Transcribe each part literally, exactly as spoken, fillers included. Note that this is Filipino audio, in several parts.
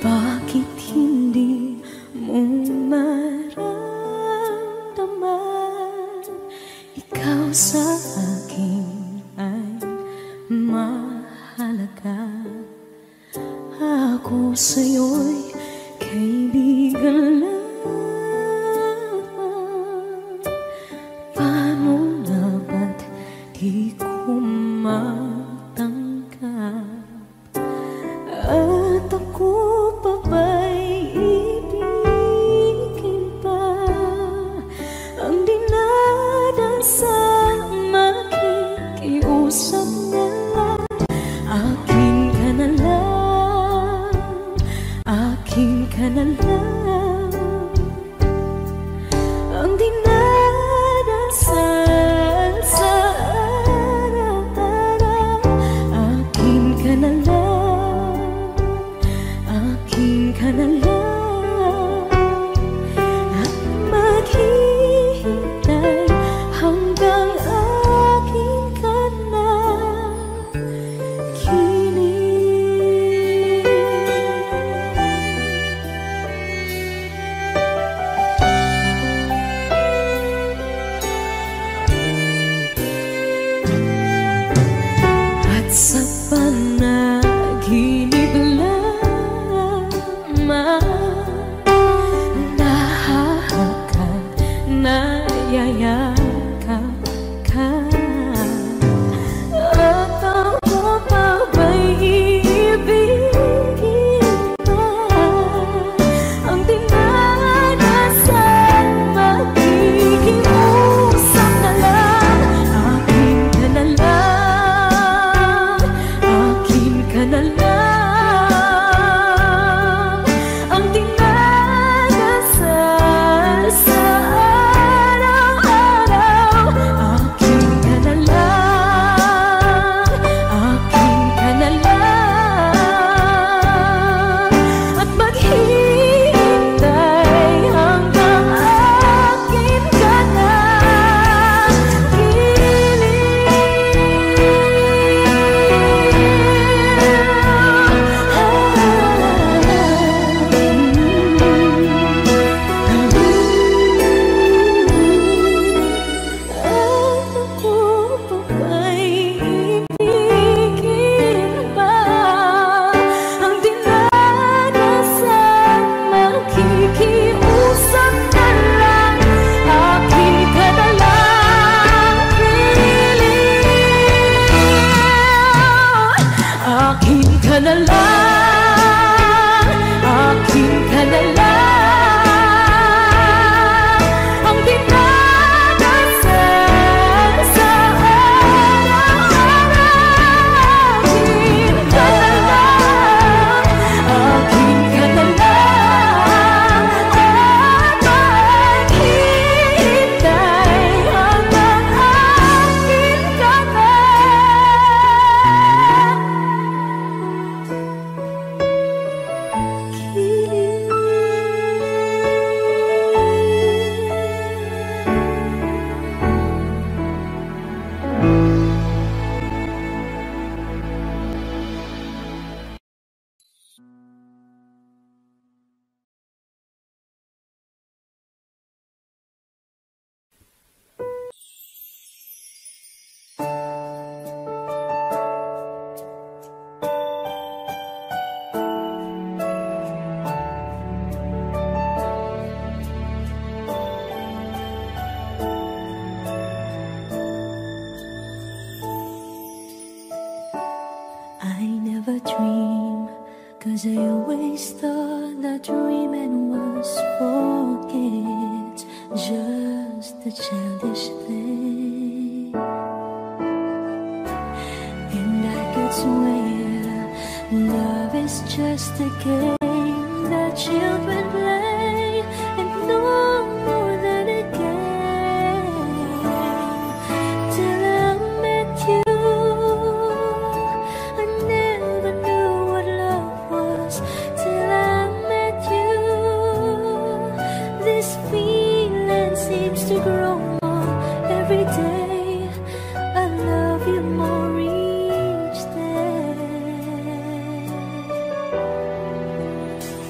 Bakit hindi mo maramdaman? Ikaw sa akin ay mahalaga. Ako sa'yo'y kaibigan lamang. Paano na ba't di ko matanggap? At ako pa ba'y ibigin pa? Ang dinadasal makikiusap na lang. Akin ka na lang, akin ka na lang. Ang dinadasal sa araw-araw. Akin ka na lang, akin ka na lang. At maghihintay hanggang akin ka na. At sa panaginip lamang nahahagkan, nayayakap ka. At ako pa ba'y iibigin pa? Ang dinadasal makikiusap na lang. Akin ka na lang, akin ka na lang. Ang dinadasal sa araw-araw. Akin ka na lang, akin ka na lang. At maghihintay hanggang akin ka na. Akin ka na lang, akin ka na lang. Ang dinadasal sa araw-araw. Akin ka na lang, akin ka na lang. At maghihintay hanggang akin ka na. I never dream, 'cause I always thought that dreaming was for kids, just a childish thing. And I could swear love is just a game that children play, and no more than a game. Till I met you, to grow more every day. I love you more each day.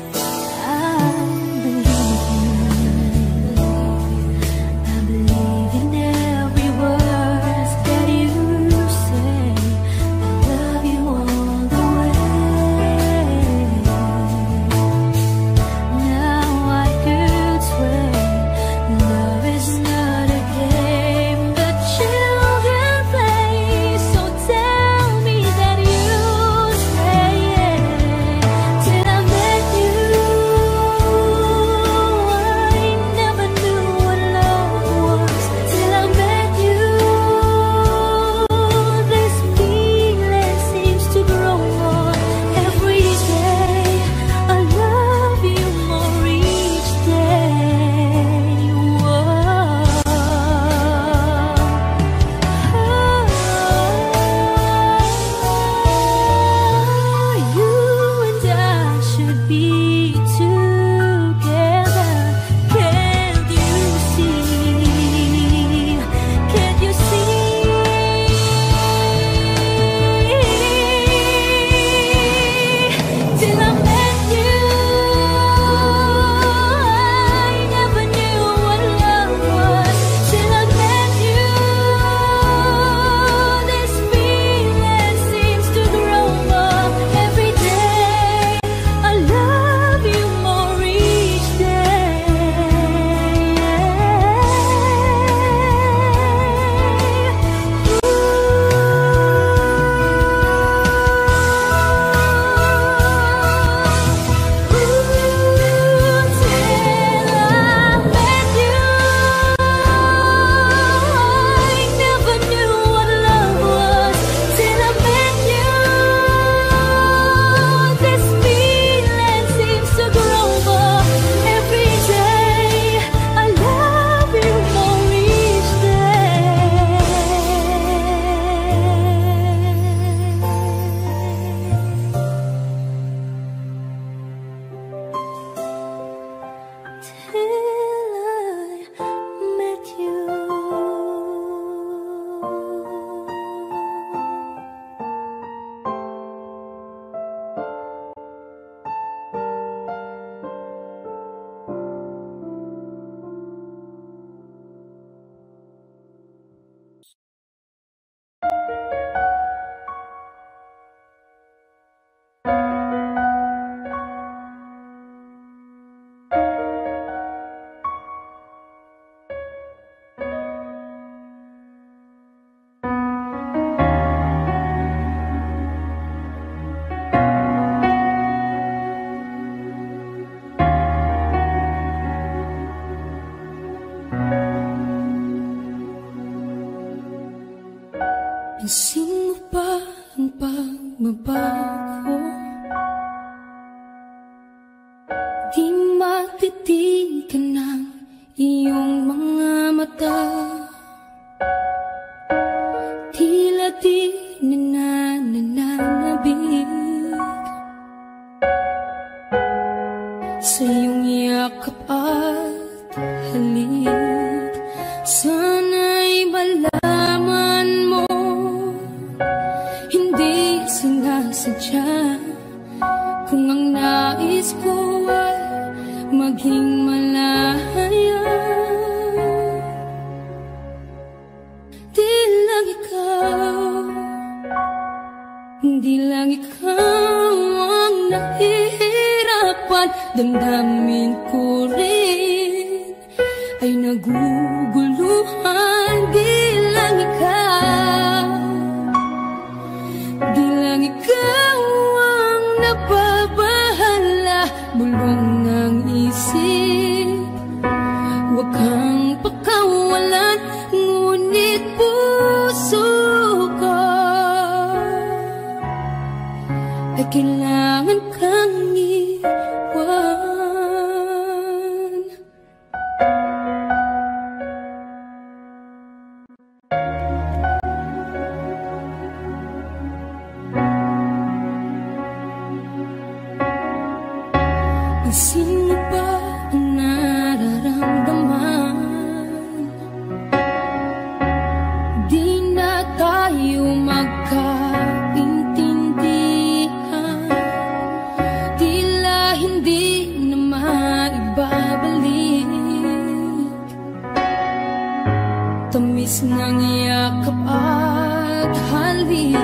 pagbabago. Di matitigan ng iyong mga mata, tila di na nananabig sa iyong yakap at halik. Sana'y malaman mo, hindi sinasadya, kung ang nais ko ay maging malaya. Di lang ikaw, di lang ikaw ang nahihirapan. Damdamin ko rin ay naguguluhan. Di lang ikaw, di lang ikaw ang nababahala. Bulong ng isip, huwag kang pakawalan, ngunit puso ko ay kailangan kang iwan. Sino ba ang nararamdaman? Di na tayo magkaintindihan, tila hindi na maibabalik. Tamis ng yakap at halik,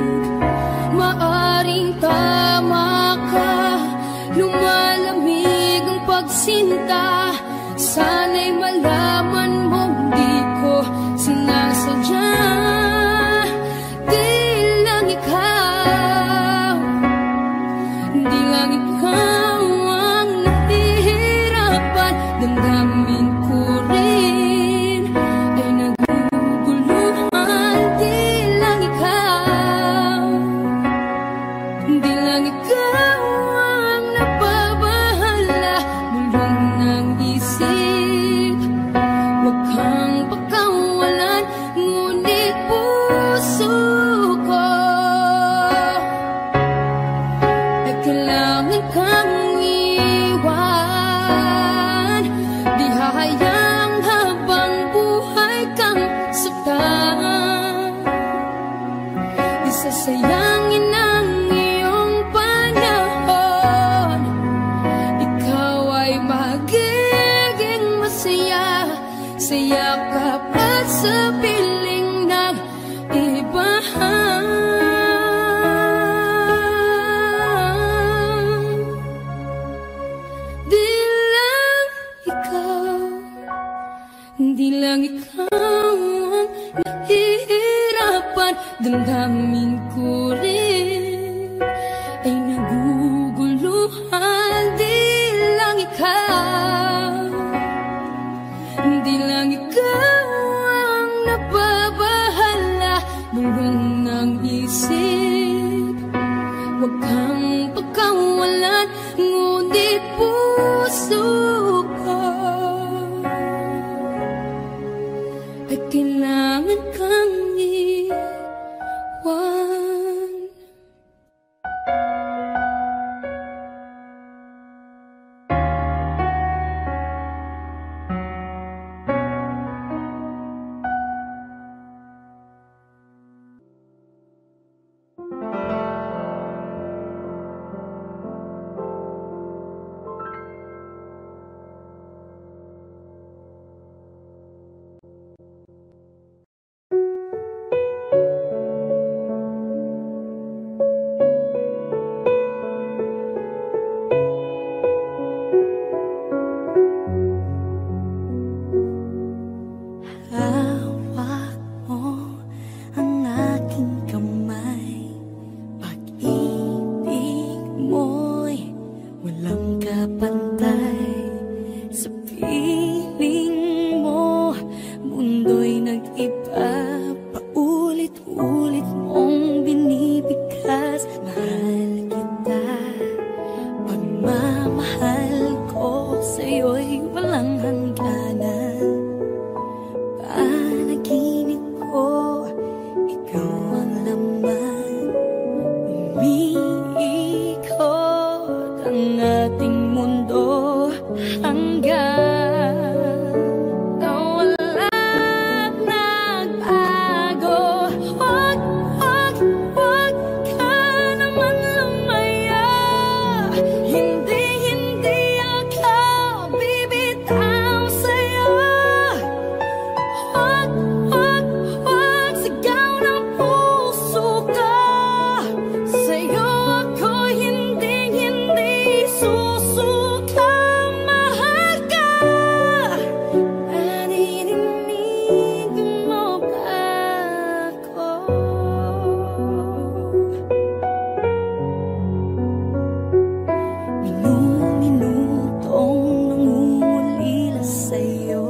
maaring tama ka. Lumalamig ang pagsinta, sana'y malaman mo di ko sinasadya. Di lang ikaw, di lang ikaw ang nahihirapan. Damdamin ko rin ay naguguluhan. Di lang ikaw, di lang ikaw ang nababahala. Bulong ng isip, huwag kang pakawalan, ngunit puso ko ay kailangan kang iwan. Di hahayang habang buhay kang saktan, di sasayangin ang iyong panahon. Ikaw ay magiging masaya sa yakap at sa piling ng iba. Di lang ikaw, di lang ikaw ang nahihirapan. Damdamin ko rin ay naguguluhan. Di lang ikaw, di lang ikaw ang nababahala. Bulong ng isip, huwag kang pagkawalan, ngunit puso ko ay kailangan kang iwan. umiikot ang ating mundo hanggang nawala at nagbago. Wag, wag, wag ka naman lumaya. Hindi, hindi ako bibitaw sa'yo. Wag, wag, wag, sigaw ng puso ko. Sa'yo ako hindi, hindi susuka. Mahal ka. Naririnig mo ba ako? Minu-minutong nangungulila sa'yo.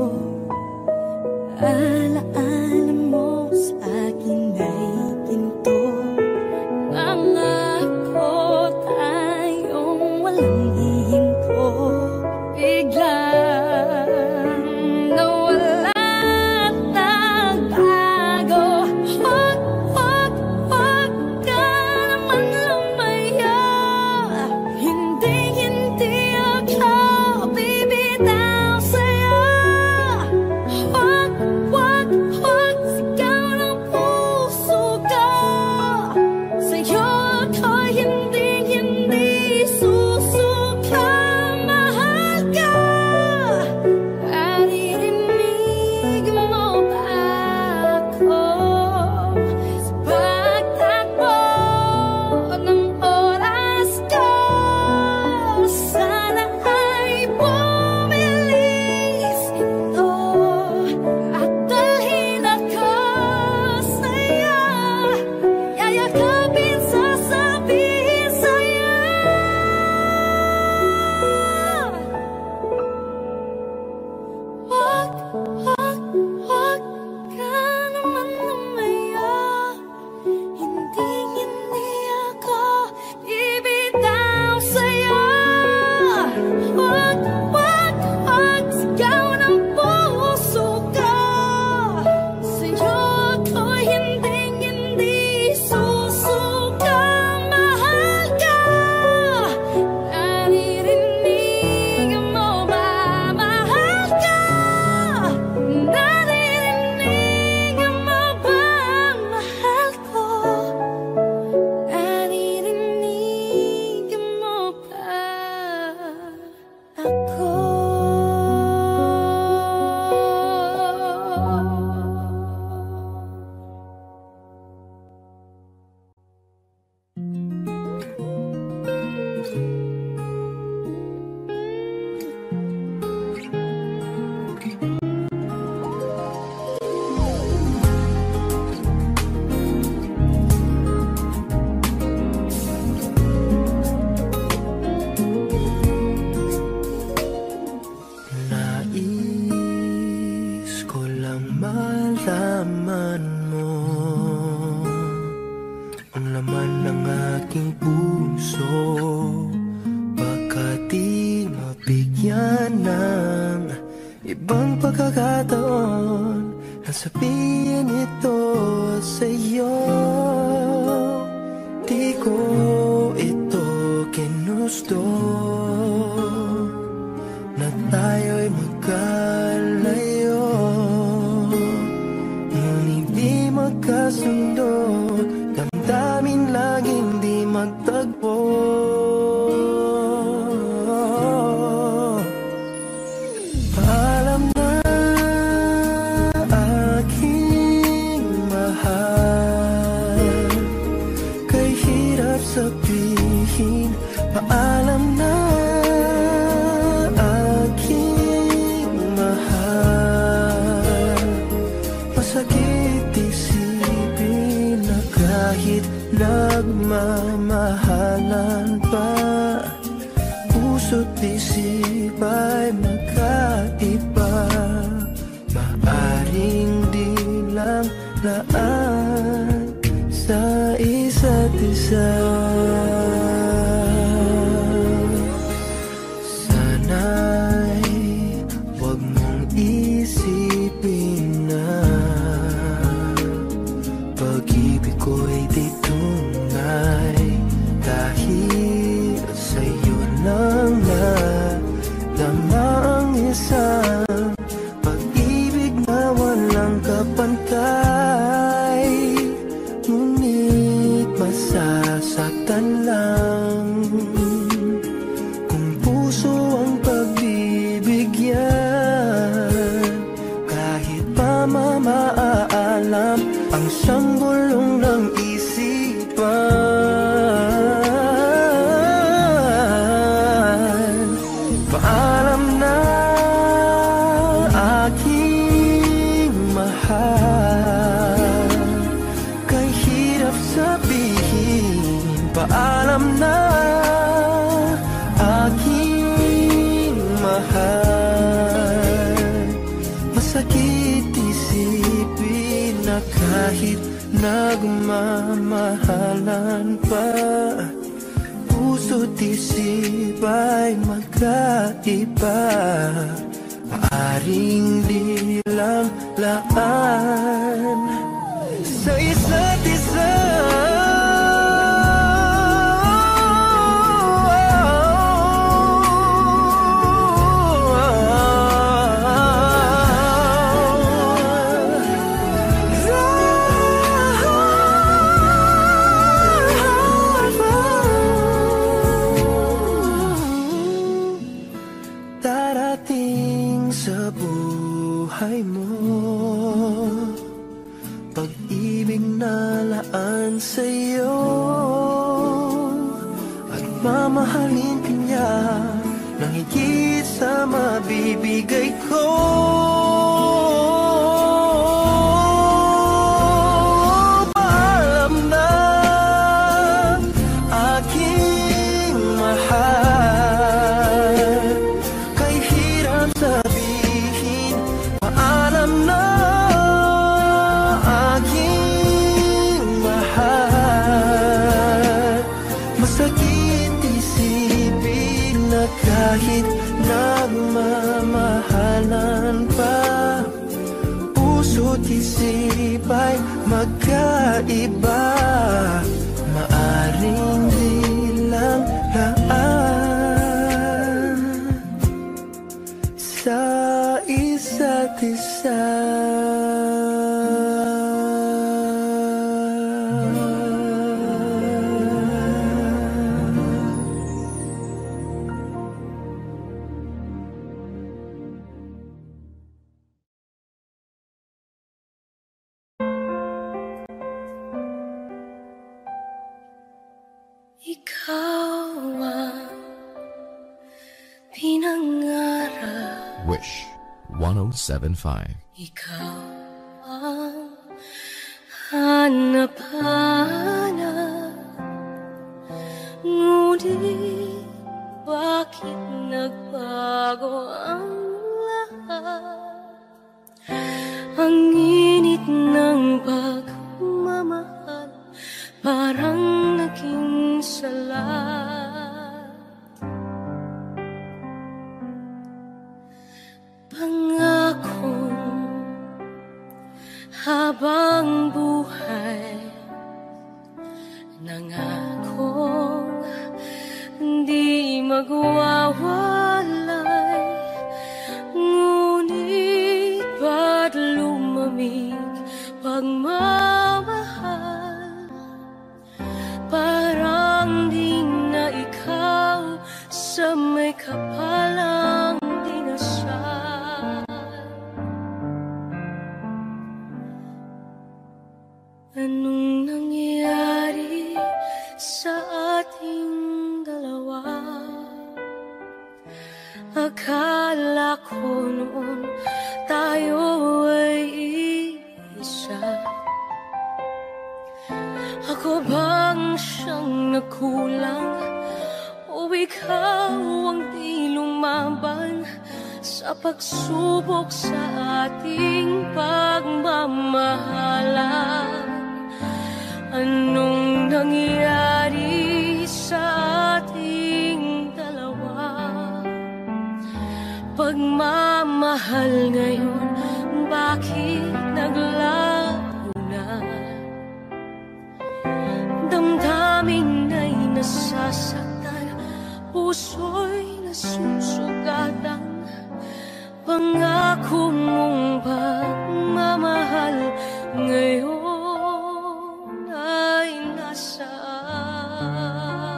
Alaala mo sa akin ay ginto. Nangako tayong walang hihinto. Biglang nawala at nagbago. Wag, wag, wag ka naman lumaya. Hindi, hindi ako bibitaw sa'yo. Wag, wag, wag, sigaw ng puso ko. Sa'yo ako hindi, hindi susuka. Mahal ka. Naririnig mo ba ako? Sa pagtakbo ng oras ko, sana ay bumilis ito at dalhin ako sa'yo. Yayakapin, sasabihin sa'yo. Wag, wag, wag ka naman lumaya. Hindi, hindi ako bibitaw sa'yo. Wag, wag, wag, sigaw ng puso ko. Sa'yo ako hindi, hindi susuka. Mahal ka. Naririnig mo ba? Mahal ka. Naririnig mo ba? Mahal ko. Naririnig mo ba ako? Nais ko lang malaman mo ang laman ng aking puso. Baka di mabigyan ng ibang pagkakataon na sabihin ito sa'yo. Di ko ito ginusto na tayo'y magkalayo, ngunit di magkasundo, damdamin laging di magtagpo. Paalam na aking mahal, kay hirap sabihin. Paalam na aking mahal, masakit isipin na kahit nagmamahalan pa, puso't isip ay magkaiba. Maaring di lang laan sa isa't isa. Sana'y huwag mong isipin na pag-ibig ko'y di tunay. lang kung puso ang pagbibigyan. Kahit pa mamaalam ang siyang bulong ng isipan. Paalam na aking mahal, kay hirap sabihin. Paalam na aking mahal, masakit isipin na kahit nagmamahalan pa, puso't isip ay magkaiba. Maaring di lang laan sa isa't isa. Darating sa buhay mo pag-ibig na laan sa'yo, at mamahalin ka niya nang higit sa mabibigay ko. Paalam na aking mahal, kay hirap sabihin. Paalam na aking mahal, masakit isipin na kahit nagmamahalan pa, puso't isip ay magkaiba. Maaring di lang laan sa isa't isa. Ikaw ang pinangarap, Wish one oh seven point five. ikaw ang hanap-hanap. Ngunit bakit nagbago ang lahat? Ang init ng pagmamahal parang naging salat. Pangakong habang buhay, nangakong di magwawalay. Ngunit ba't lumamig pagmamahal? Parang di na ikaw sa may kapalang dinasal. Anong nangyari sa ating dalawa? Akala ko noon tayo ay isa. Ako bang siyang nagkulang, o ikaw ang di lumaban sa pagsubok sa ating pagmamahalan? Anong nangyari sa ating dalawa? Pagmamahal ngayon, bakit naglaho na? Damdamin ay nasasaktan, puso'y nasusugatan. Pangako mong pagmamahal ngayon ay nasaan?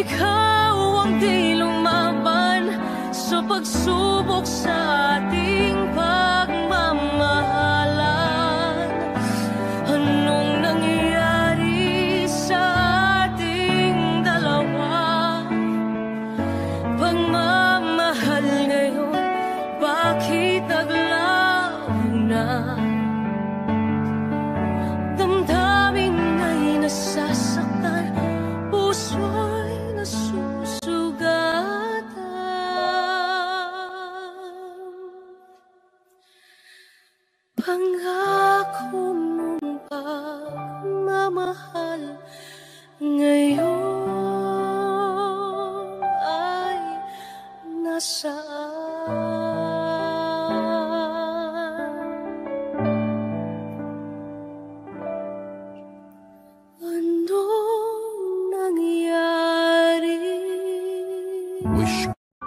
ikaw ang di lumaban sa pagsubok sa ating pagmamahalan. Anong nangyari sa ating dalawa? Pagmamahal ngayon, bakit naglaho na? Damdamin ay nasasaktan, puso'y nasusugatan. Pangako mong pagmamahal ngayon ay nasaan? Anong nangyari? Wish.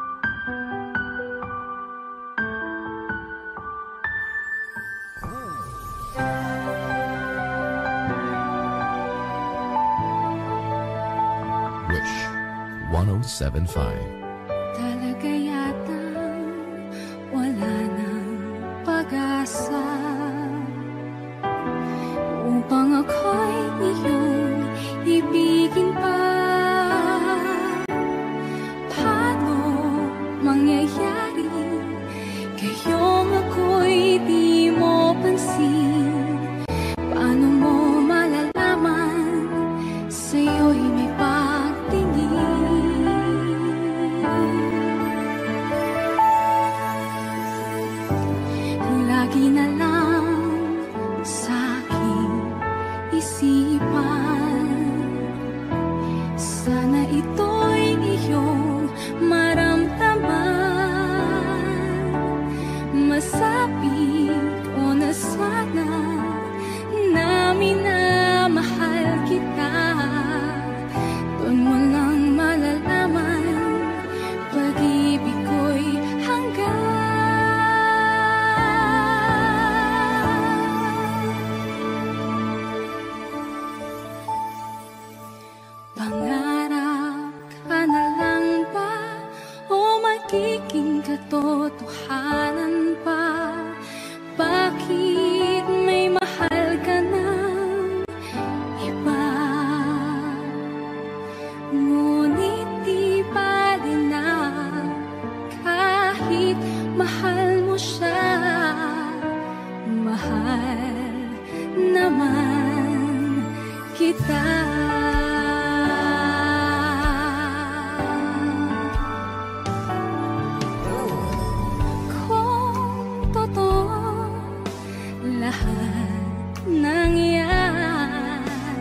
Wish one oh seven point five. Talaga yatang wala nang pag-asa upang ako'y iyong ibigin pa. Paano mangyayari kayong ako'y di mo pansin? Paano mo malalaman sa'yo'y may pagtingin? Lagi na lang sa'king isipan, sana ito'y iyong maramdaman. Masabi ko na sana na minamahal kita. Doon mo lang malalaman pag-ibig ko'y hanggang. Pangarap ka na lang ba o magiging katotohanan pa? Bakit may mahal ka ng iba? Ngunit di bali na kahit mahal mo siya. Mahal naman kita. Lahat ng yan,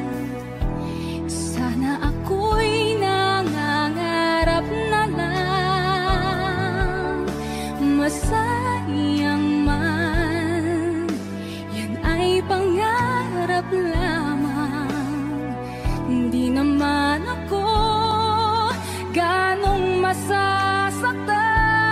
sana ako'y nangangarap na lang. Masayang man, yan ay pangarap lamang. Hindi naman ako ganong masasaktan.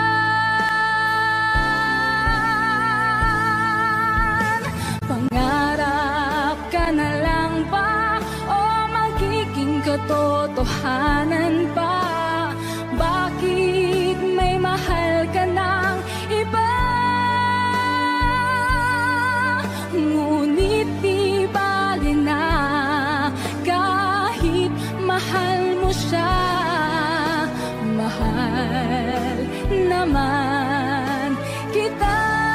Katotohanan pa? Bakit may mahal ka ng iba? Ngunit di bali na kahit mahal mo siya. Mahal naman kita.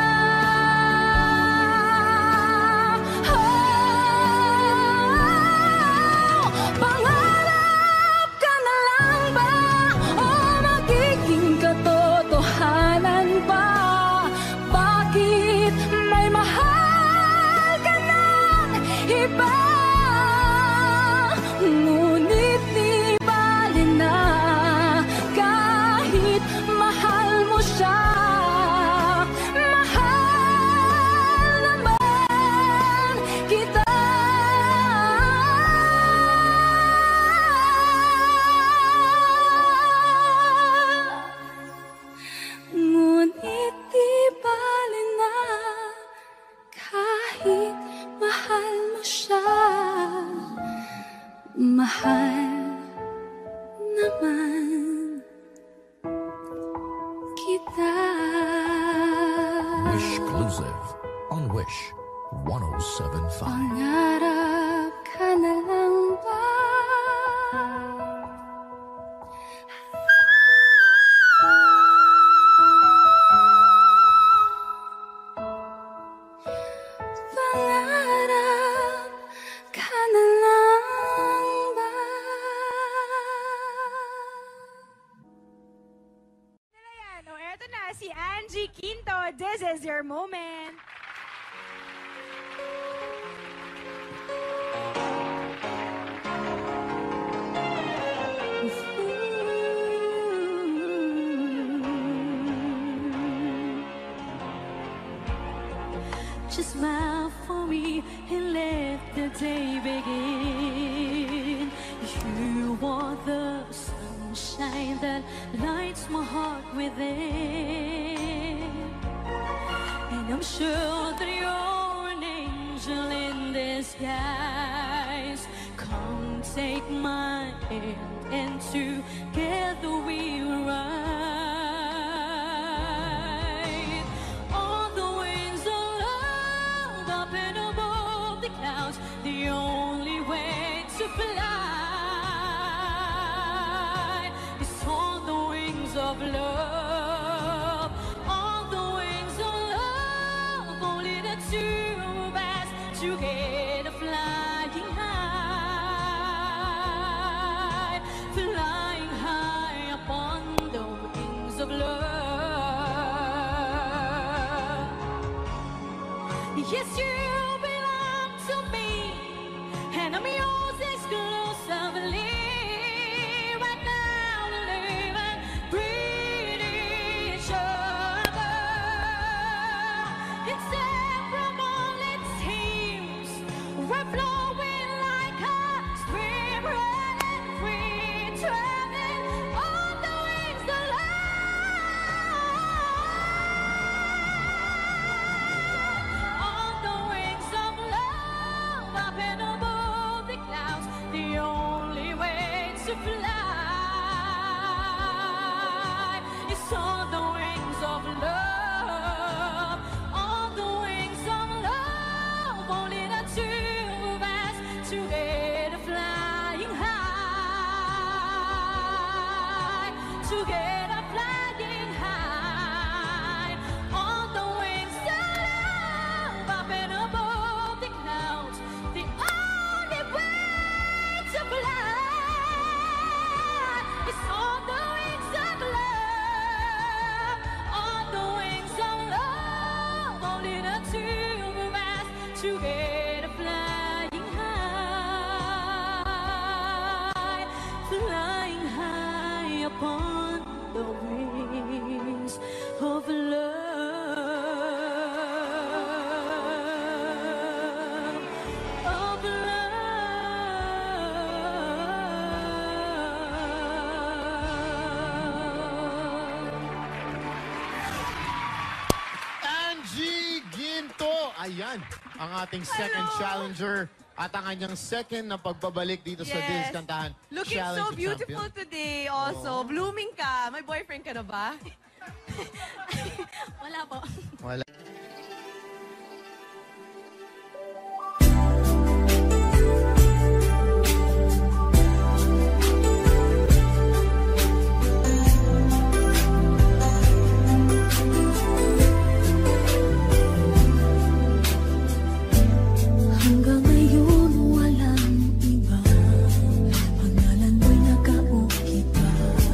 Ngunit di bali na kahit mahal mo siya. Mahal naman kita. Ngunit di bali na kahit mahal mo siya. Mahal naman. exclusive on Wish one oh seven point five. Pangarap ka na lang ba? Pangarap ka na lang ba? Ayan, o eto na si Angie Quinto. This is your moment. Just smile for me and let the day begin. You are the sunshine that lights my heart within. And I'm sure that you're an angel in disguise. Come take my hand and together we will ride. The only way to fly is on the wings of love. On the wings of love, only the two of us together flying high, flying high upon the wings of love. Yes, you belong to me. And I'm yours exclusively. Right now we live and breathe each other. Inseparable it seems. We're flowing like a stream, running free, traveling on the wings of love. On the wings of love, up and above. The only way to fly is on the wings of love. On the wings of love, only the two of us together flying high, together flying high. On the wings of love, up and above the clouds. The only way to fly is on the wings of love. On the wings of love, only the two of us together flying high, flying high upon the wings of love. Of Angie Ginto. Ayan, ang ating second Hello. challenger at ang kanyang second na pagbabalik dito sa Yes. This Kantahan. Looking Challenge so to beautiful Champion. today also. Blooming ka. May boyfriend ka na ba? Wala po. Wala. Hanggang ngayon walang iba, pangalan mo'y nakaukit pa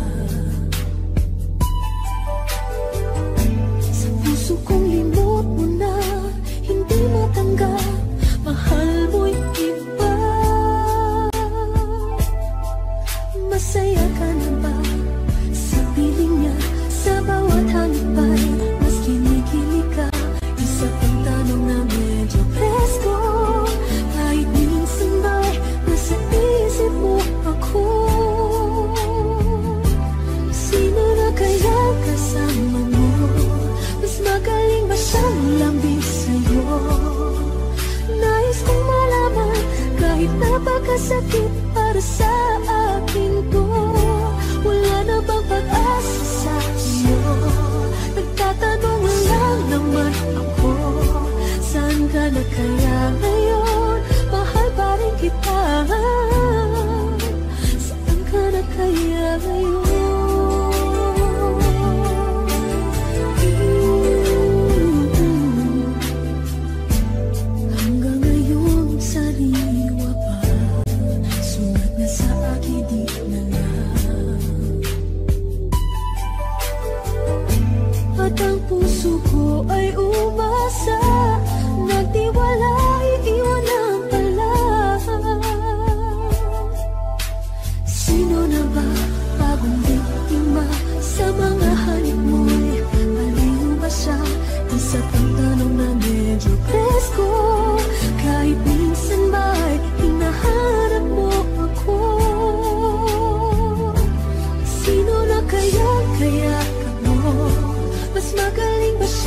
sa puso kong limot mo na, hindi matanggap, mahal mo'y iba. Masaya ka na ba sa piling niya, sa bawat hanipay, mas kinikilig ka, isa pang tanong na medyo presko. Kahit minsan ba'y nasa isip mo ako, sino na kaya kasama mo? Mas magaling ba siyang lambing sa'yo? Nais kong malaman, kahit napakasakit para sa akin to, wala na bang pag-asa sa iyo? Nagtatanong lang naman ako.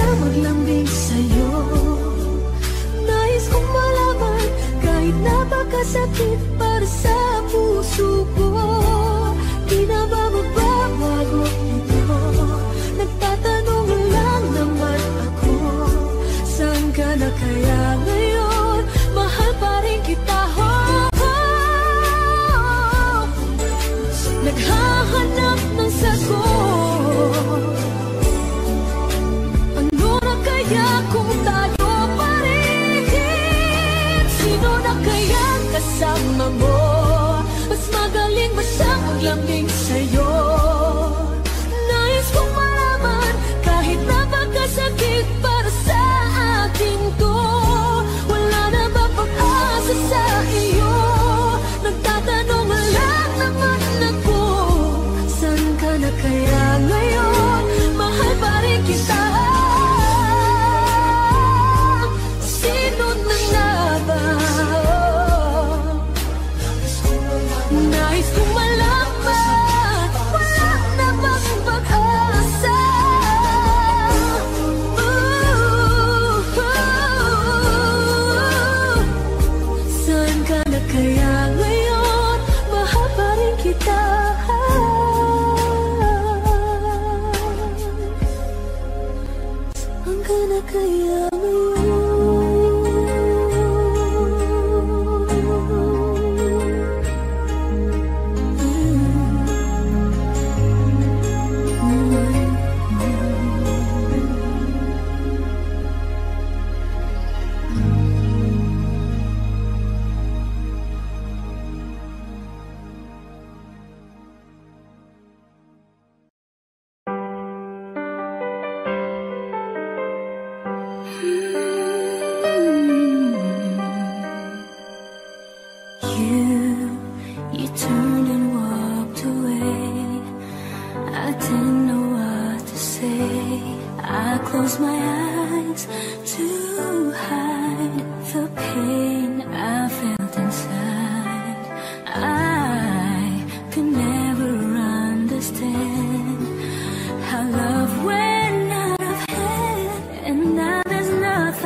maglambing sa'yo. Nais kong malaman kahit napakasakit para sa puso ko. Di na ba magbabago ito? Nagtatanong lang naman ako, saan ka na kaya ngayon? Mahal pa rin kita, ho, ho. Naghahanap ng sagot. Ano na kaya kung tayo paligid? Sino na kaya kasama mo? Mas magaling ba siyang maglambing sa'yo? Nais kong malaman kahit napakasakit para sa akin to. Wala na ba pag-asa sa iyo? Nagtatanong lang naman ako, saan ka na kaya ngayon? Mahal pa rin kita. Sino na nga ba? Nais kong malaman, wala na bang pag-asa? Ooh, ooh. Saan ka na kaya ngayon? Mahal pa rin kita. Saan ka na kaya ngayon? You, you turned and walked away. I didn't know what to say. I closed my eyes to hide the pain I felt inside. I could never understand how love went out of hand, and now there's nothing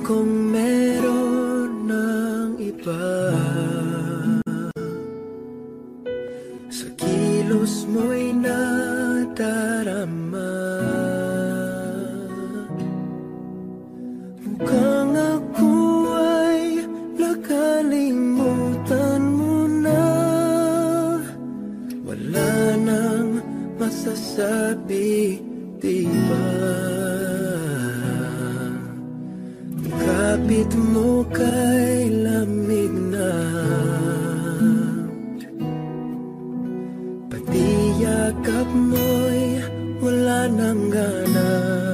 kong meron ng iba. Sa kilos mo'y nadarama. Mukhang ako ay nakalimutan mo na. Wala nang masasabi, diba? Kapit mo kay lamig na, pati yakap mo'y wala nang gana.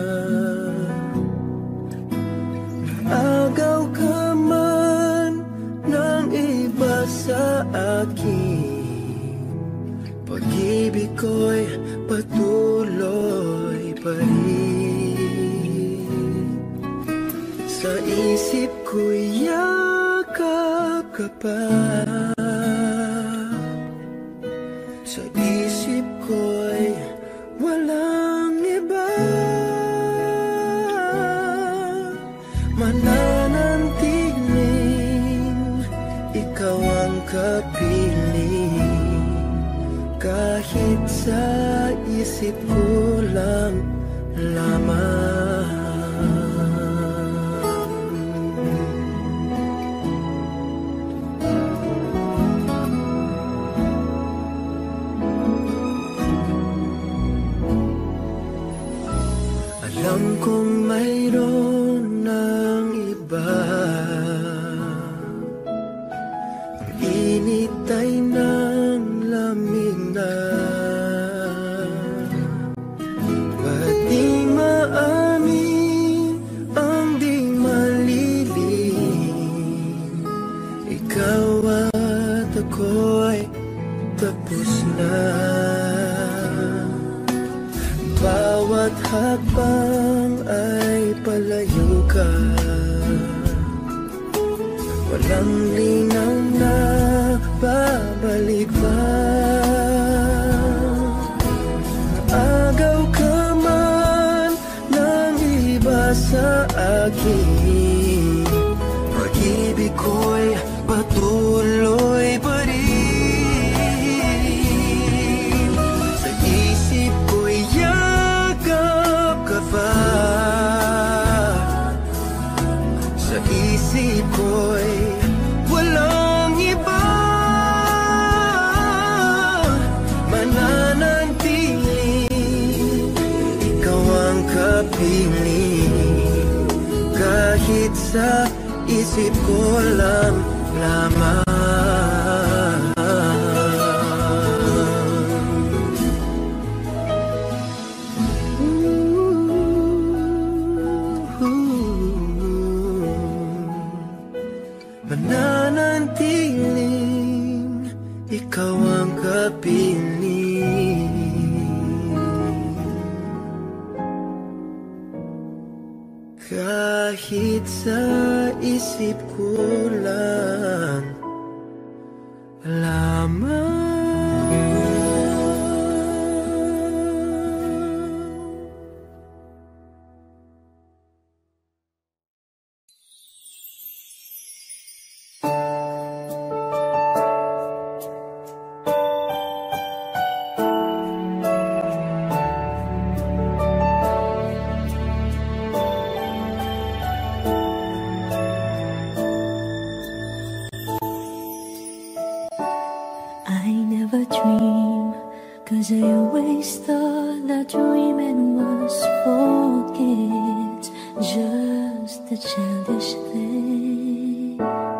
Agaw ka man ng iba sa akin, pag-ibig ko'y patuloy pa rin. Sa isip ko'y yakap ka pa, sa isip ko'y walang iba. Mananantiling ikaw ang kapiling, kahit sa isip ko lang lamang. Alam kong mayroon ng iba, ang init ay ng lamig na. Ba't di maamin ang di malilim? Ikaw at ako'y tapos na. Bawat hakbang ay palayo ka, walang linaw na babalik pa. Agaw ka man ng iba sa akin, pag-ibig ko'y patuloy pa rin. Sa isip ko'y sa isip ko'y walang iba. Mananantiling ikaw ang kapiling, kahit sa isip ko lang lamang. Mananantiling ikaw ang kapiling, kahit sa isip ko lang lamang. Cause I always thought that dreaming was for kids, just a childish thing.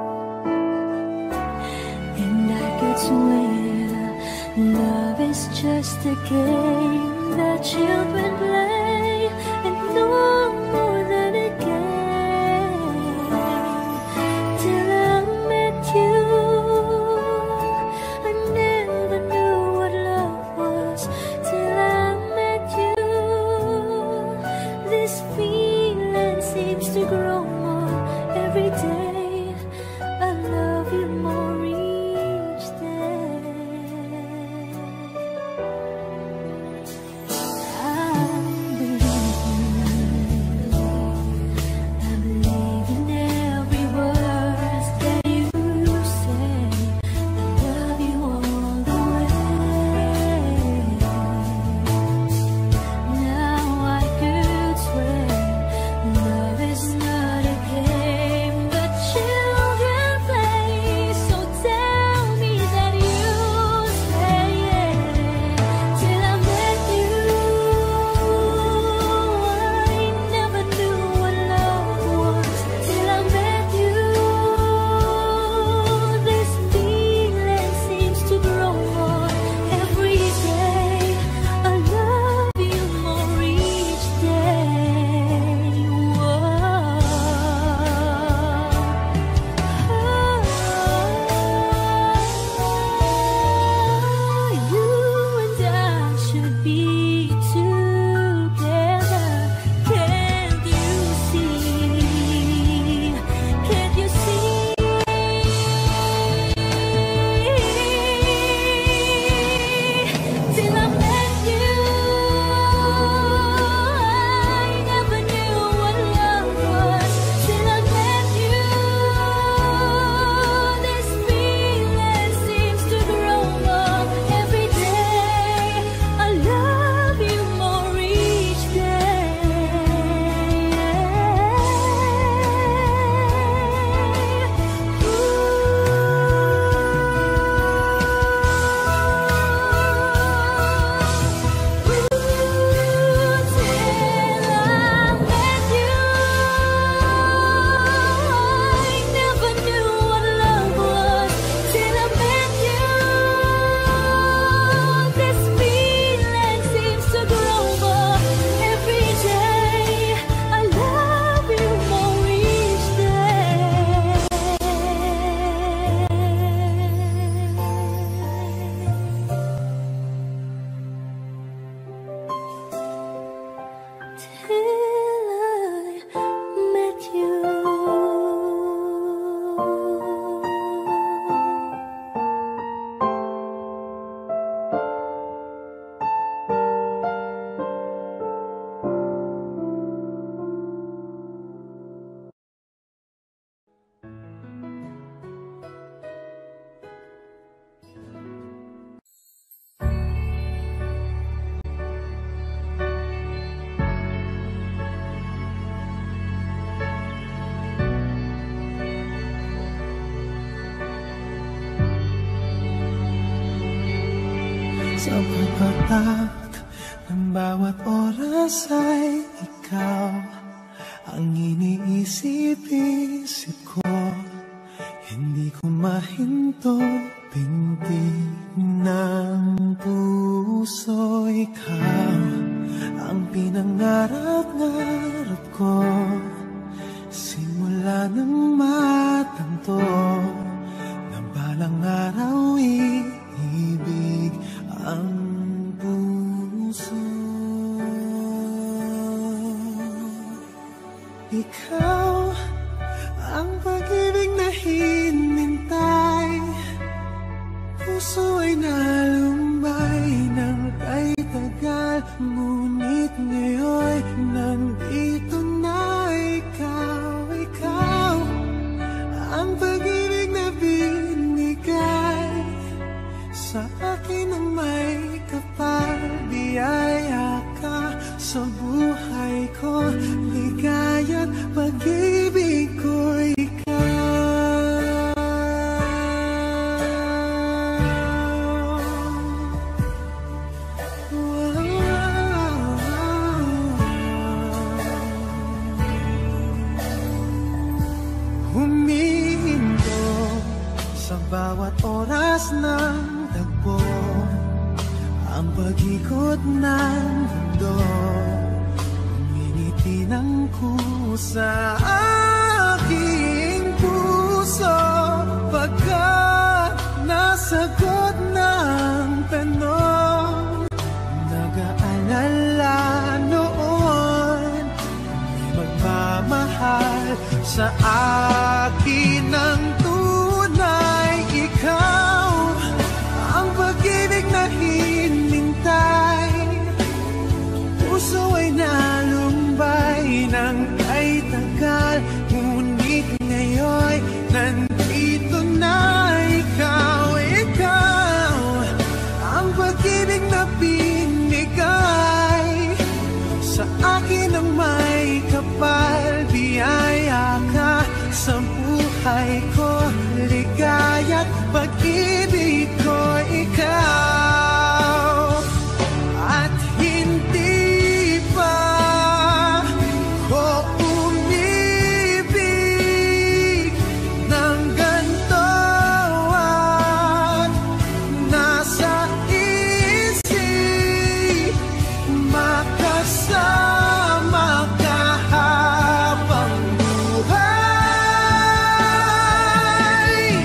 And I could swear love is just a game that children play, and no more than a game. Till I met you, I never knew what love was. Till I met you, this feeling seems to grow more every day. I love you more each day. I Sa pagpapak ng bawat oras ay ikaw ang iniisip-isip ko. Hindi ko mahinto, pintig ng puso. Ikaw ang pinangarap-ngarap ko, simula ng matanto na balang araw iibig ang puso. Ikaw ang pag-ibig na hinintay, puso ay nalumbay ng kay tagal, ngunit ngayon nandito na ikaw. Ikaw ang pag-ibig na binigay sa akin ng may kapal, biyaya ka sa buhay ko, ligaya't pag-ibig ko ikaw. Humihinto sa bawat oras ng tagpo, ang pag-ikot ng mundo, uminiti ng kusa aking puso. Pagkat nasagot ng tanong, nag-aalala noon, may magmamahal sa akin ng tunay. Ikaw ang pag-ibig na hinintay, puso ay nalumbay ng kay tagal, ngunit ngayon nandito na ikaw. Ikaw ang pag-ibig na binigay sa akin ng may kapal, biyaya ka sa buhay ko, ligaya't pag-ibig ko ikaw. At hindi pa ko umibig ng ganito, at nasa isip makasama ka habang buhay.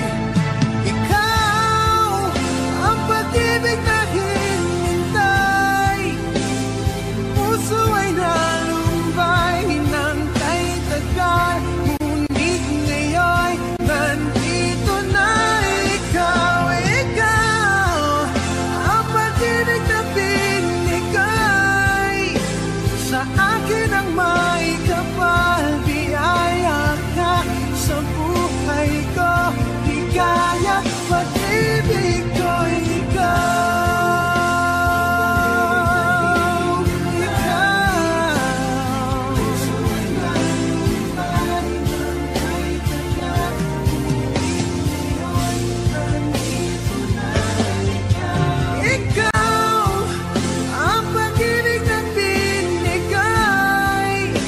Ikaw ang pag-ibig na hinintay, puso ay nalumbay ng kay tagal, ngunit ngayon nandito na ikaw. Ikaw ang pag-ibig na binigay sa akin ang may kapal, biyaya ka sa buhay ko, ligaya pag-ibig ko ikaw. Ikaw puso ay nalumbay ng kay tagal, ngunit ngayon nandito na ikaw. Ikaw ang pag-ibig na binigay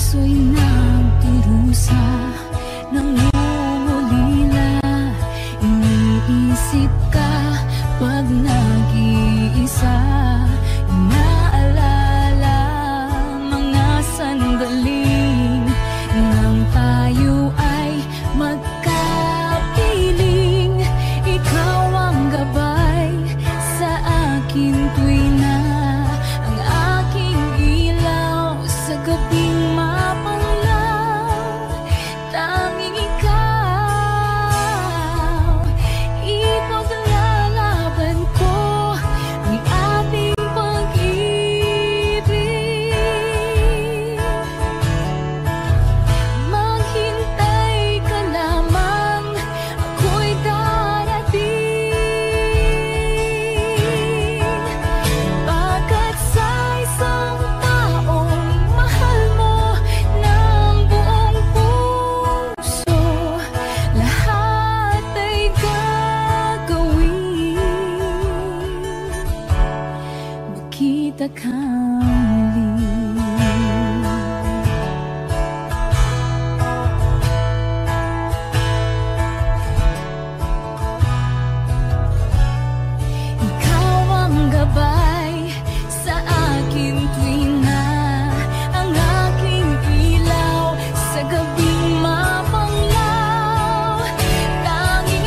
puso'y nagdurusa, nangungulila. Iniisip ka pag nag-iisa, inaalala mga sandaling nang tayo ay magkapiling. Ikaw ang gabay sa akin tuwi na ang aking ilaw sa gabing mapanglaw. Tanging ikaw, ipaglalaban ko ang ating pag-ibig. Maghintay ka lamang, ako'y darating. Pagkat sa isang taong mahal mo ng buong puso, lahat ay gagawin. Makita ka muli. Ikaw ang gabay sa akin tuwi na ang aking ilaw sa gabing mapanglaw. Tanging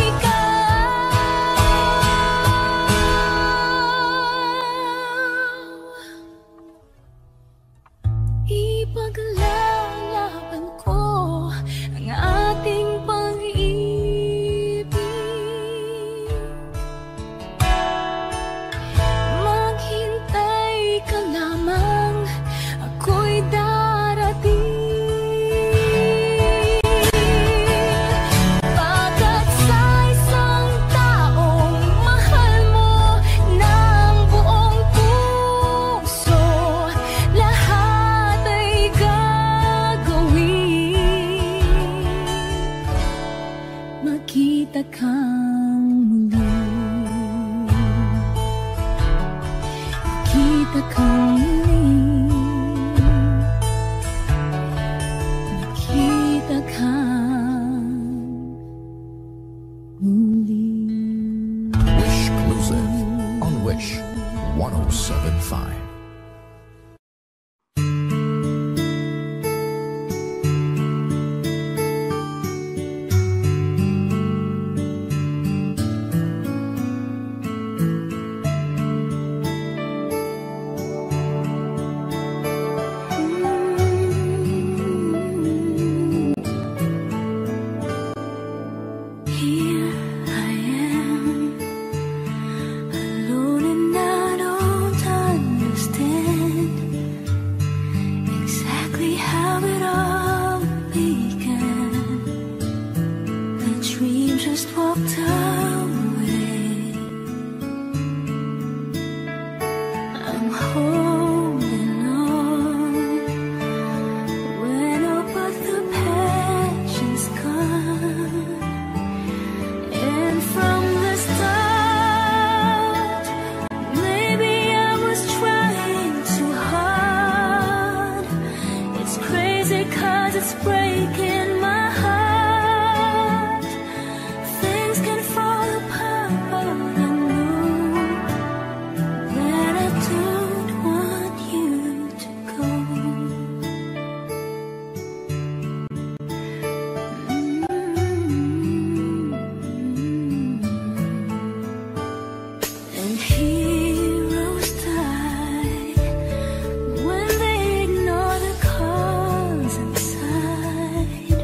ikaw, ipaglalaban ko ang ating pag-ibig. Maghintay ka lamang, ako'y darating. Pagkat sa isang taong mahal mo ng buong puso, lahat ay gagawin. Makita kang muli. Makita kang muli. Makita kang muli. Wish Exclusive on Wish one oh seven point five. Here I am, alone and I don't understand exactly how it all began. The dream just walked away. I'm holding on when all but the passion's gone. And from the start, maybe I was trying too hard. It's crazy 'cause it's breaking my heart. Things can fall apart, but I know that I don't want you to go. And heroes die when they ignore the cause inside.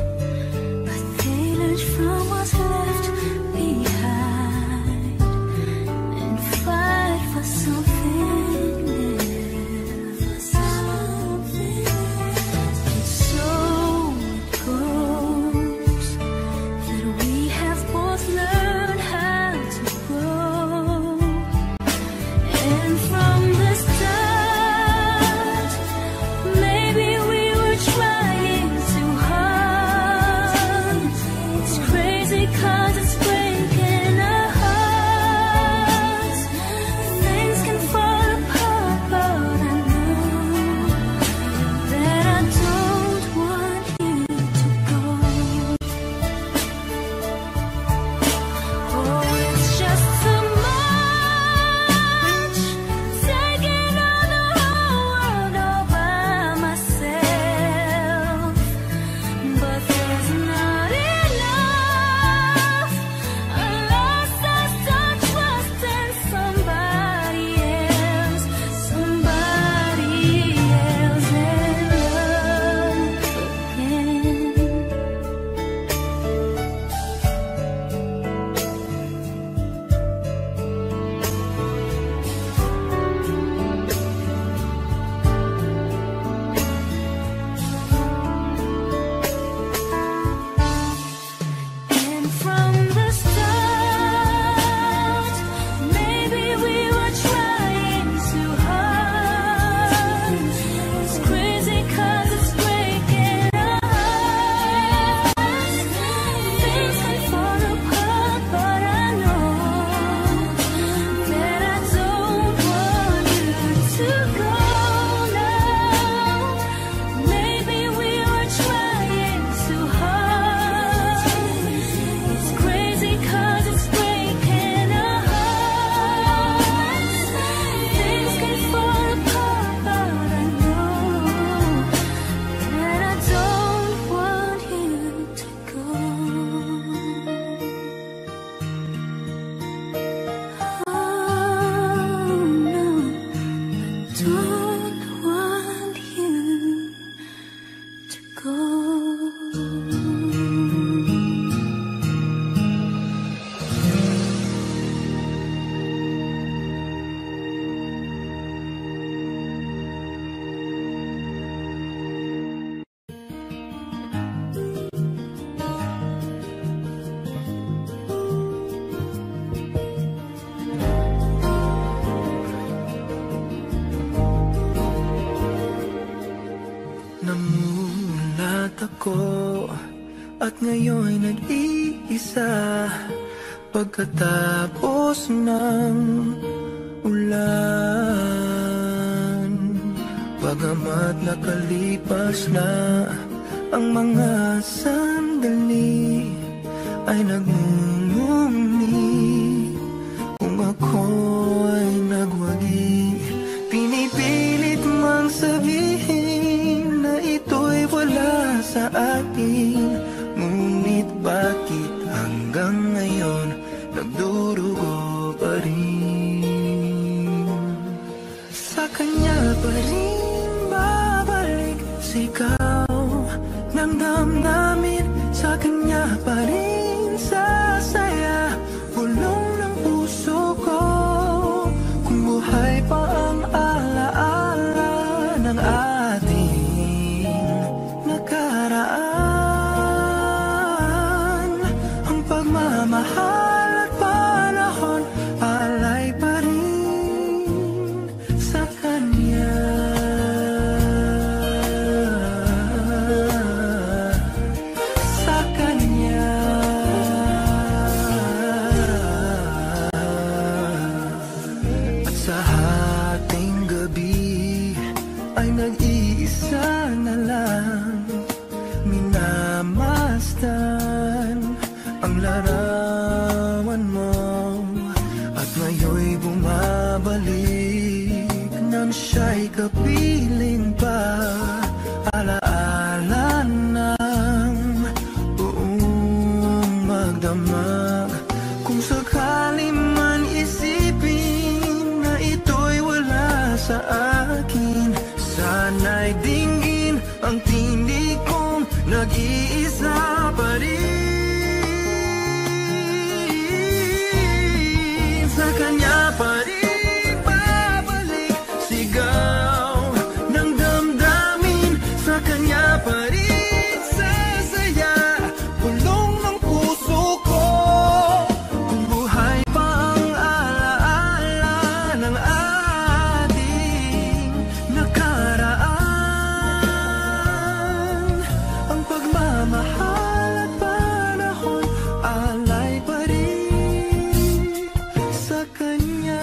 Namulat ako at ngayon nag-iisa pagkatapos ng ulan. Bagamat nakalipas na ang mga sandali, ay nagmumuni kung ako'y nagwagi. Pinipilit mang sabihin na ito'y wala sa akin, ngunit bakit hanggang ngayon nagdurugo pa rin? Sa kanya pa rin babalik sigaw ng damdamin, sa kanya pa rin sasaya bulong ng puso ko. Kung buhay pa ang alaala ng ating nakaraan, ang pagmamahal at panahon alay pa rin sa kanya. Sa kanya. At sa hating gabi ay nag-iisa na lang minamasdan ang larawan mo, at ngayon'y bumabalik nang siya'y kapiling pa. Alaala ng buong magdamag. Kung sakali man isipin na ito'y wala sa akin, sana'y dinggin ang tindi kong nag-iisa pa rin. Sa kanya pa rin babalik sigaw ng damdamin, sa kanya pa rin sasaya bulong ng puso ko. Kung buhay pa ang alaala ng ating nakaraan, ang pagmamahal at panahon alay pa rin sa kanya.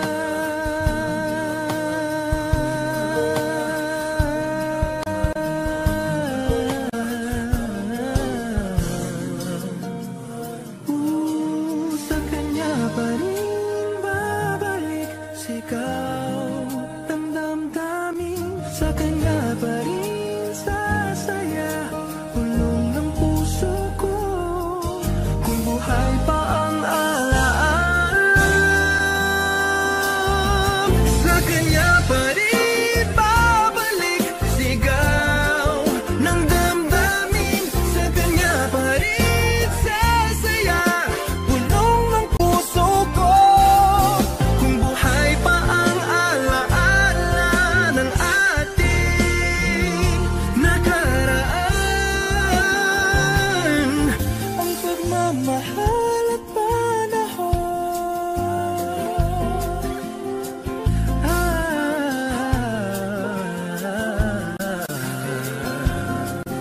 Ooh, sa kanya pa rin babalik sigaw ng damdamin, sa kanya pa rin sasaya bulong ng puso ko. Kung buhay pa ang alaala, sa kanya pa rin babalik sigaw ng damdamin, sa kanya pa rin sasaya bulong ng puso ko. Kung buhay pa ang alaala ng ating nakaraan, ang pagmamahal at panahon. Ah,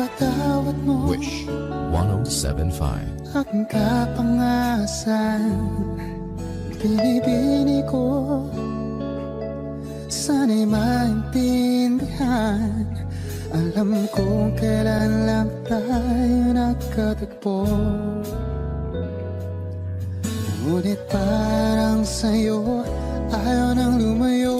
Ipagpatawad mo Wish one oh seven point five. aking kapangasan. Binibini ko, sana'y maintindihan. Alam kong kailan lang tayo nagkatagpo, ngunit parang sa'yo ayaw nang lumayo.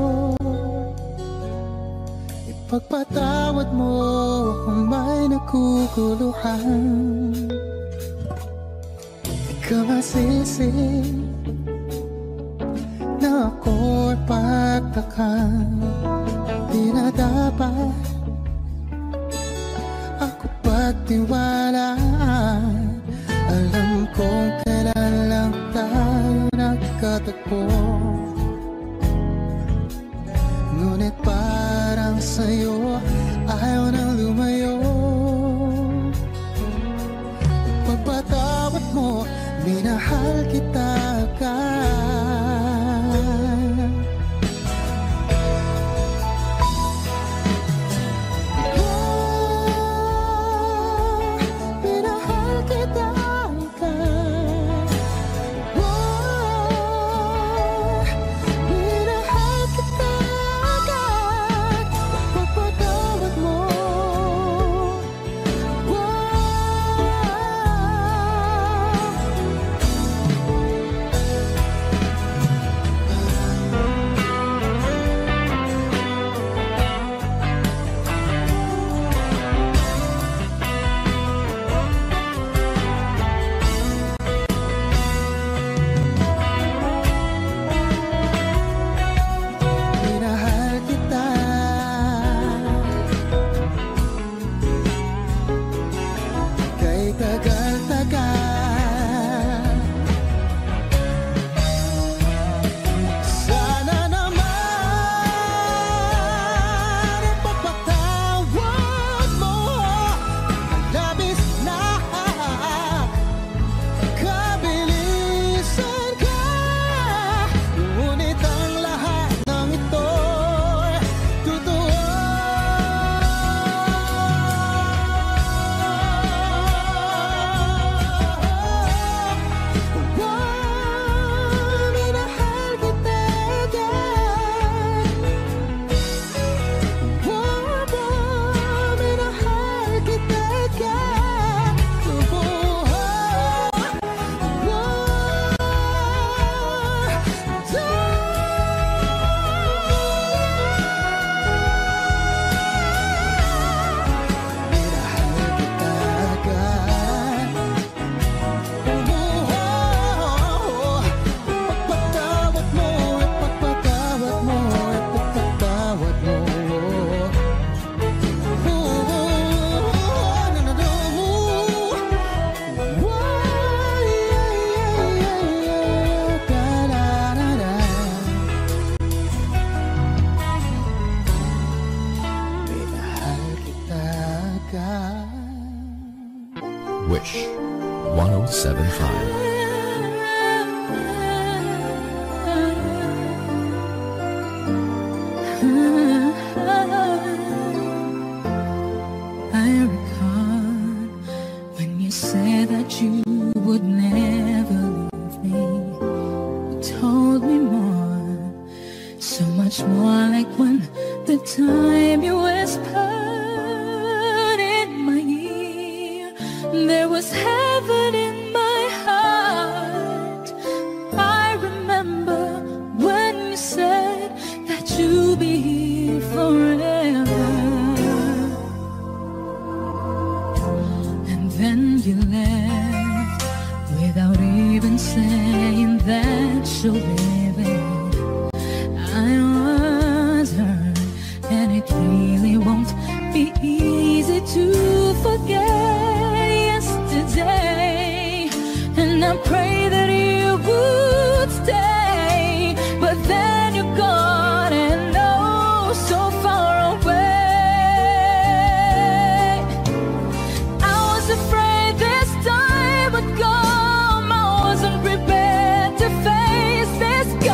Ipagpatawad mo kung may naguguluhan. Di ka masisi na ako'y pagtakan. Di na dapat ako pagtiwalaan. Alam kong kailan lang tayo nagkatagpo, ngunit parang sa'yo ayaw nang lumayo. Pagpatawad mo, minahal kita agad. Oh, minahal kita agad. Oh, minahal kita agad. Pagpatawad mo. Minahal kita. Kay tagal-tagal. Sana naman ipagpatawad mo. Labis na kabilisan ka, ngunit ang lahat ng ito'y totoo. Wow, minahal kita agad. Wow, wow, minahal kita agad. Wow, minahal kita agad. Ipagpatawad mo, ipagpatawad mo, ipagpatawad mo. Minahal kita agad. Wish one oh seven point five. I recall when you said that you would never leave me. You told me more, so much more, like when the time you whispered in my ear. There was heaven in my heart. I remember when you said that you'll be here forever. And then you left without even saying that you're leaving. I was hurt, and it really won't be easy to forget yesterday. And I pray that you would stay, but then you're gone and oh, so far away. I was afraid this time would come. I wasn't prepared to face this.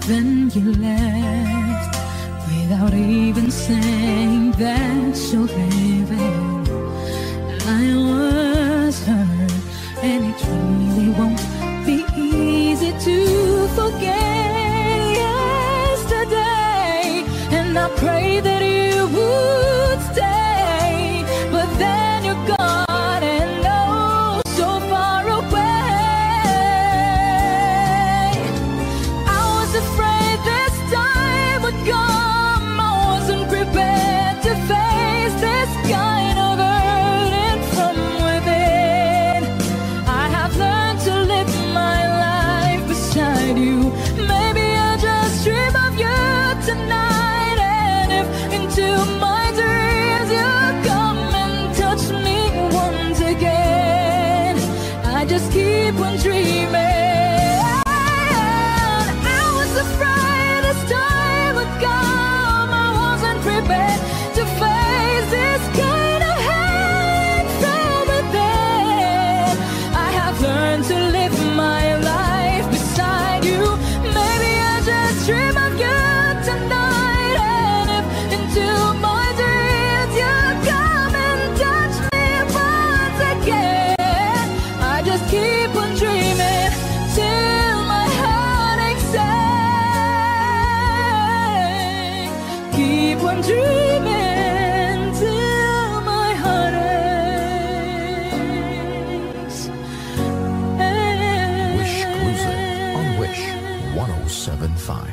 then you left without even saying that you're leaving. I was hurt, and it really won't be easy to forget yesterday. And I pray that you would stay, but then you're gone and oh, so far away. I was afraid this time would come. I wasn't prepared to face this kind of burden from within. I have learned to live my life beside you. Maybe I just dream of you tonight, and if into my dreams you come and touch me once again, I just keep on dreaming. I was afraid this time would come. I wasn't prepared to face this kind of hate from within. I have learned to live my life beside you. Maybe I just dream of you tonight, and if into my dreams you come and touch me once again, I just keep on dreaming till my heart aches. Keep on dreaming till my heart aches. Wish Cruiser on Wish one oh seven point five.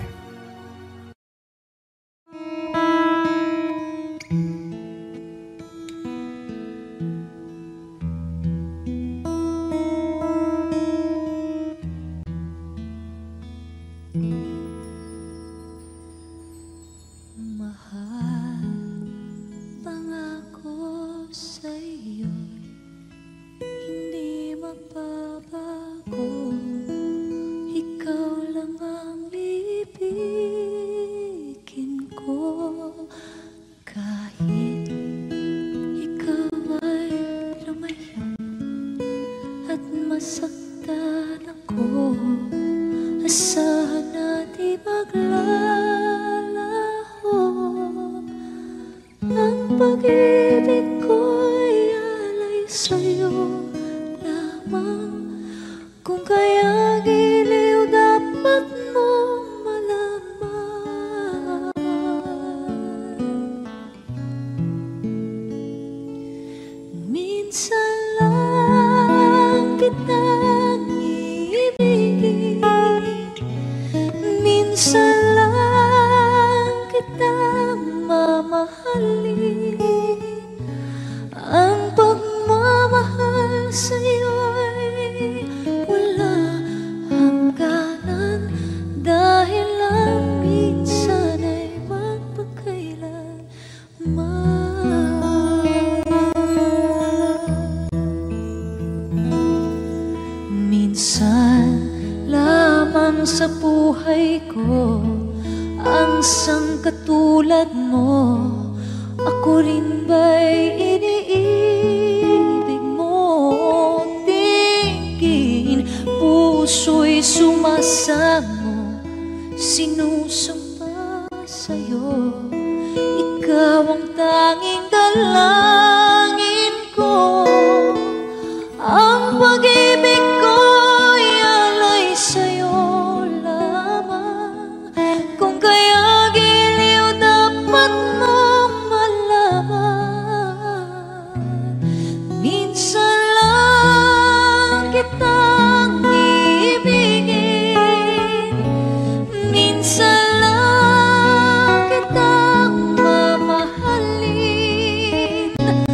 Mahal, pangako sa'yo'y hindi mababago. Ikaw lang ang ibigin ko. Kahit ikaw ay lumayo at masaktan ako, asahan na di maglalaho. Ang pag-ibig ko'y alay sa'yo lamang. Kung kaya giliw dapat mong malaman. Minsan lang kitang iibigin, minsan lang kitang mamahalin. Ang pagmamahal sa'yo'y wala hangganan, dahil lang minsan ay magpakailanman. Minsan lamang sa buhay ko ang sangkatulad mo. Ako rin ba'y iniibig mo? Tingin, puso'y sumasamo, sinusumpa sa'yo. Ikaw ang tanging dalangin ko. Ang pag-ibig ko'y alay sa'yo lamang. Kung kaya giliw dapat mong malaman. Minsan lang kitang iibigin, minsan lang kitang mamahalin.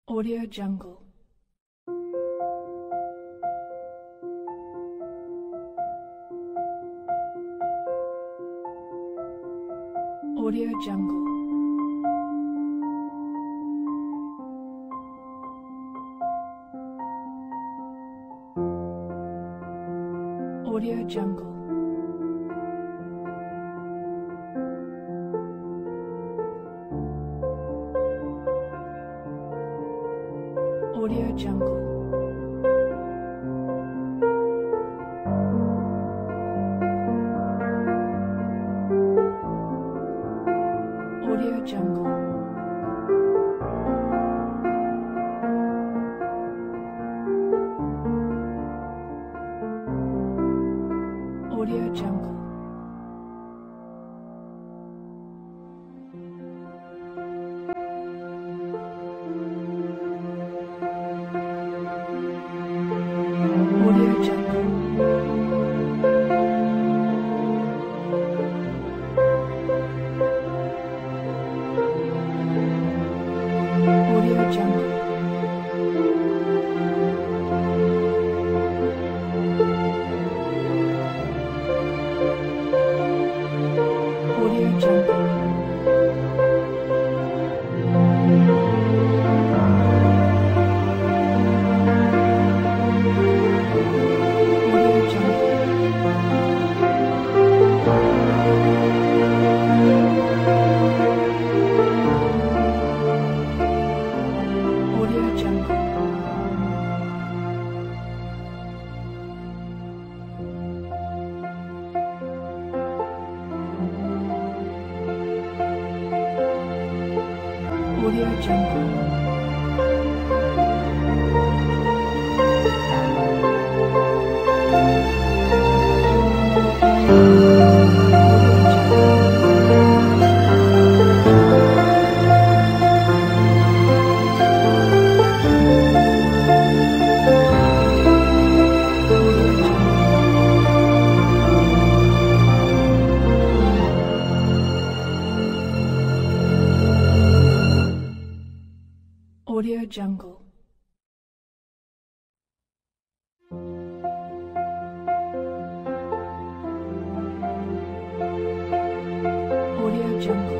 Audio Jungle. Audio Jungle. Audio Jungle. Audio Jungle. Audio Jungle. Audio Jungle. Audio Jungle. Audio Jungle. Audio Jungle. Audio Jungle. Audio Jungle. Audio Jungle. Audio Jungle. Audio Jungle.